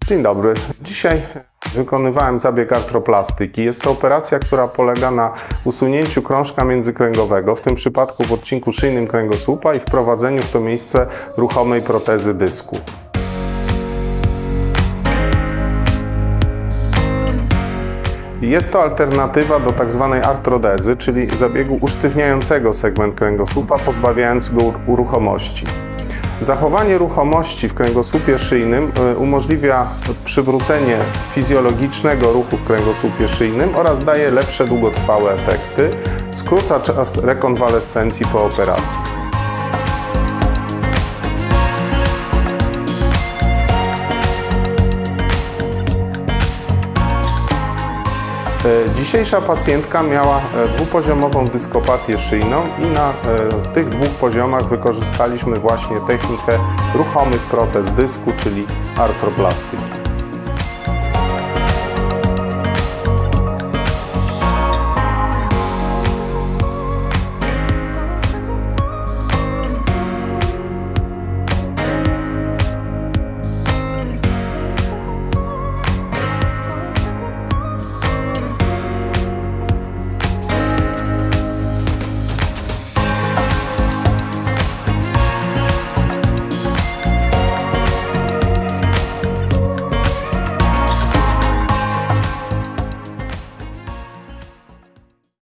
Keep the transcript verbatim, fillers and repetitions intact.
Dzień dobry. Dzisiaj wykonywałem zabieg artroplastyki. Jest to operacja, która polega na usunięciu krążka międzykręgowego, w tym przypadku w odcinku szyjnym kręgosłupa, i wprowadzeniu w to miejsce ruchomej protezy dysku. Jest to alternatywa do tzw. artrodezy, czyli zabiegu usztywniającego segment kręgosłupa, pozbawiając go ruchomości. Zachowanie ruchomości w kręgosłupie szyjnym umożliwia przywrócenie fizjologicznego ruchu w kręgosłupie szyjnym oraz daje lepsze długotrwałe efekty, skróca czas rekonwalescencji po operacji. Dzisiejsza pacjentka miała dwupoziomową dyskopatię szyjną i na tych dwóch poziomach wykorzystaliśmy właśnie technikę ruchomych protez dysku, czyli artroplastyki.